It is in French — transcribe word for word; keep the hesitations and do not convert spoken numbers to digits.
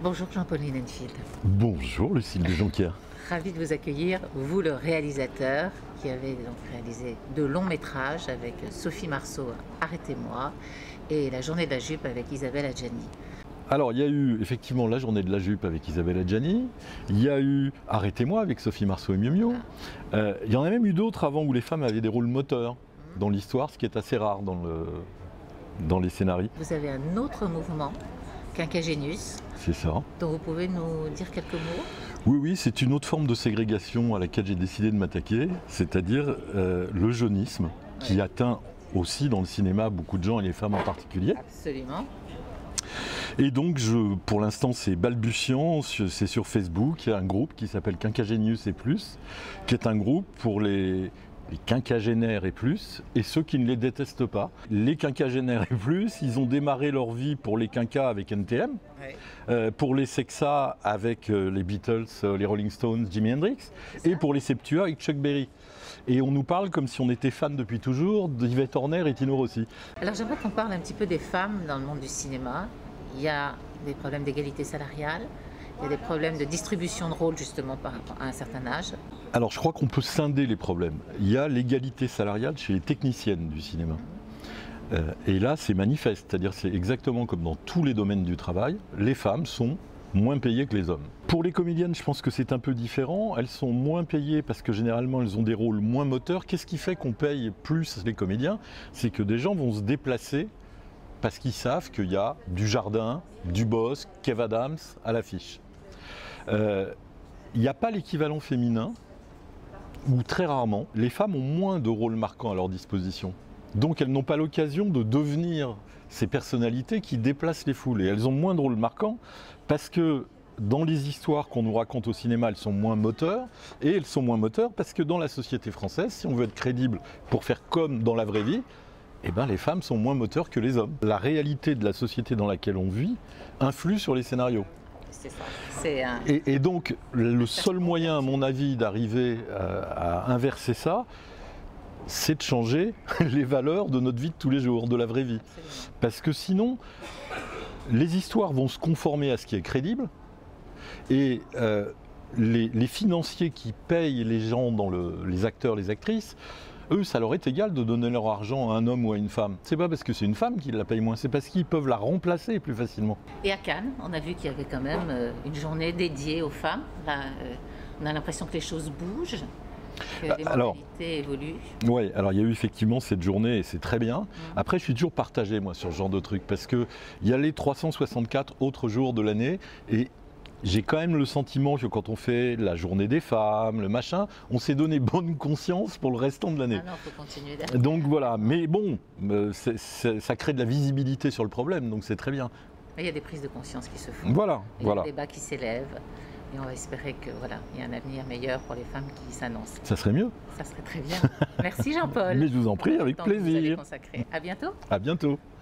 Bonjour Jean-Paul Linenfield. Bonjour Lucille de Jonquière. Ravi de vous accueillir, vous le réalisateur qui avez donc réalisé de longs métrages avec Sophie Marceau, Arrêtez-moi, et La journée de la jupe avec Isabelle Adjani. Alors il y a eu effectivement La journée de la jupe avec Isabelle Adjani, il y a eu Arrêtez-moi avec Sophie Marceau et Miu Miu, ah. euh, il y en a même eu d'autres avant où les femmes avaient des rôles moteurs mmh. dans l'histoire, ce qui est assez rare dans, le, dans les scénarios. Vous avez un autre mouvement, Quinquagénus. C'est ça. Donc vous pouvez nous dire quelques mots? Oui, oui, c'est une autre forme de ségrégation à laquelle j'ai décidé de m'attaquer, c'est-à-dire euh, le jeunisme, oui. qui atteint aussi dans le cinéma beaucoup de gens et les femmes en particulier. Absolument. Et donc, je, pour l'instant, c'est balbutiant, c'est sur Facebook, il y a un groupe qui s'appelle Quinquagénius et plus, qui est un groupe pour les, les quinquagénaires et plus, et ceux qui ne les détestent pas. Les quinquagénaires et plus, ils ont démarré leur vie pour les quinquas avec N T M, oui. euh, pour les sexas avec euh, les Beatles, euh, les Rolling Stones, Jimi Hendrix, et pour les septuas avec Chuck Berry. Et on nous parle comme si on était fans depuis toujours d'Yvette Horner et Tino Rossi. Alors j'aimerais qu'on parle un petit peu des femmes dans le monde du cinéma. Il y a des problèmes d'égalité salariale, il y a des problèmes de distribution de rôles justement par rapport à un certain âge. Alors je crois qu'on peut scinder les problèmes. Il y a l'égalité salariale chez les techniciennes du cinéma. Mmh. Euh, et là c'est manifeste, c'est-à-dire c'est exactement comme dans tous les domaines du travail, les femmes sont moins payées que les hommes. Pour les comédiennes, je pense que c'est un peu différent. Elles sont moins payées parce que généralement elles ont des rôles moins moteurs. Qu'est-ce qui fait qu'on paye plus les comédiens? C'est que des gens vont se déplacer parce qu'ils savent qu'il y a du Jardin, du Boss, Kev Adams à l'affiche. Euh, il n'y a pas l'équivalent féminin, ou très rarement, les femmes ont moins de rôles marquants à leur disposition. Donc elles n'ont pas l'occasion de devenir ces personnalités qui déplacent les foules. Et elles ont moins de rôles marquants parce que dans les histoires qu'on nous raconte au cinéma, elles sont moins moteurs. Et elles sont moins moteurs parce que dans la société française, si on veut être crédible pour faire comme dans la vraie vie, eh ben, les femmes sont moins moteurs que les hommes. La réalité de la société dans laquelle on vit influe sur les scénarios. C'est ça. C'est un... et, et donc, le seul moyen, à mon avis, d'arriver à, à inverser ça, c'est de changer les valeurs de notre vie de tous les jours, de la vraie vie. Absolument. Parce que sinon, les histoires vont se conformer à ce qui est crédible, et euh, les, les financiers qui payent les gens, dans le, les acteurs, les actrices, eux, ça leur est égal de donner leur argent à un homme ou à une femme. C'est pas parce que c'est une femme qu'ils la payent moins, c'est parce qu'ils peuvent la remplacer plus facilement. Et à Cannes, on a vu qu'il y avait quand même une journée dédiée aux femmes. Là, euh, on a l'impression que les choses bougent, que les alors, mentalités évoluent. Oui, alors il y a eu effectivement cette journée et c'est très bien. Mmh. Après, je suis toujours partagé, moi, sur ce genre de truc, parce qu'il y a les trois cent soixante-quatre autres jours de l'année et j'ai quand même le sentiment que quand on fait la journée des femmes, le machin, on s'est donné bonne conscience pour le restant de l'année. Ah non, faut continuer derrière. Donc voilà, mais bon, c'est, c'est, ça crée de la visibilité sur le problème, donc c'est très bien. Mais il y a des prises de conscience qui se font. Voilà, il y voilà. a des débats qui s'élèvent. Et on va espérer que voilà, il y a un avenir meilleur pour les femmes qui s'annoncent. Ça serait mieux. Ça serait très bien. Merci Jean-Paul. Mais je vous en prie, avec plaisir. À bientôt. À bientôt.